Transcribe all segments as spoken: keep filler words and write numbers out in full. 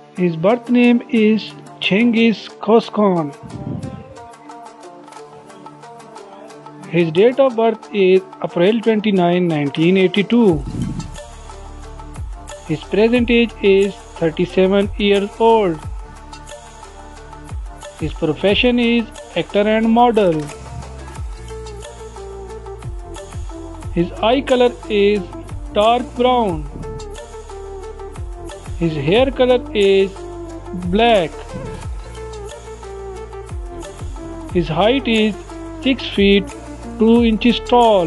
His birth name is Cengiz Coskun. His date of birth is April twenty-ninth, nineteen eighty-two. His present age is thirty-seven years old. His profession is actor and model. His eye color is dark brown. His hair color is black. His height is six feet two inches tall.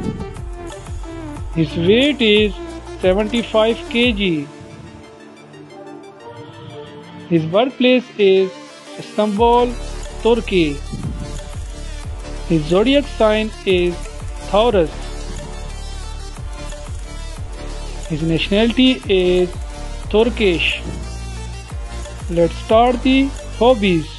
His weight is seventy-five kilograms. His birthplace is Istanbul, Turkey. His zodiac sign is Taurus. His nationality is Turkish. Let's start the hobbies.